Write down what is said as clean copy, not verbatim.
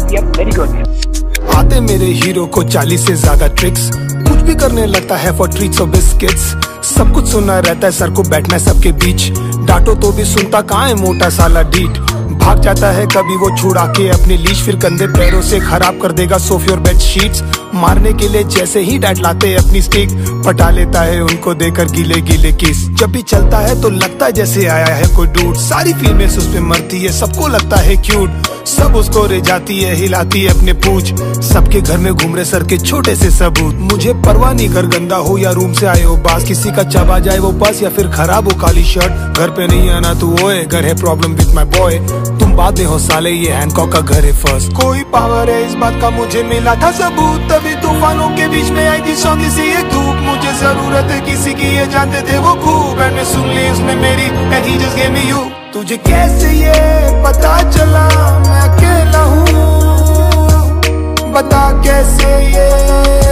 Yep, very good. आते मेरे hero को 40 से ज्यादा ट्रिक्स, कुछ भी करने लगता है फॉर ट्रीट्स और बिस्किट्स। सब कुछ सुनना रहता है, सर को बैठना है सबके बीच, डांटो तो भी सुनता कहाँ है मोटा साला डीट। भाग जाता है कभी वो छुड़ा के अपनी लीश, फिर कंधे पैरों से खराब कर देगा सोफे और बेड शीट्स। मारने के लिए जैसे ही डैड लाते अपनी स्टिक, पटा लेता है उनको देकर गीले गीले किस। जब भी चलता है तो लगता है जैसे आया है कोई डूड, सारी फीमेल्स उस पे मरती है, सबको लगता है क्यूट। सब उसको रे जाती है, हिलाती है अपने पूछ, सबके घर में घूम रहे सर के छोटे से सबूत। मुझे परवाह नहीं घर गंदा हो या रूम से आए हो बास, किसी का चबा जाए वो बस या फिर खराब हो काली शर्ट। घर पे नहीं आना तू ओए, घर है प्रॉब्लम विद माय बॉय, तुम बाद में हो साले ये हैंकॉक का घर है फर्स्ट। कोई पावर है इस बात का मुझे मिला था सबूत, तभी तूफानों के बीच में आई थी सौंधी सी ये धूप। मुझे जरूरत है किसी की ये जानते थे वो खूब, एंड सुन ली उसने मेरी and he just give me you. तुझे कैसे ये पता चला मैं अकेला हूँ, बता कैसे ये